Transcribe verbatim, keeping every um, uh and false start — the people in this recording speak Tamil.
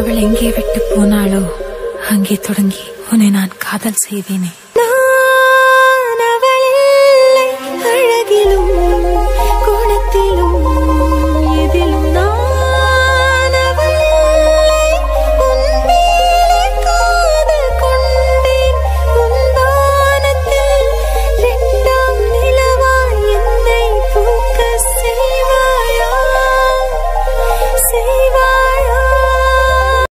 அவள் எங்கே விட்டு போனாளோ அங்கே தொடங்கி உன்னை நான் காதல் செய்தேனே.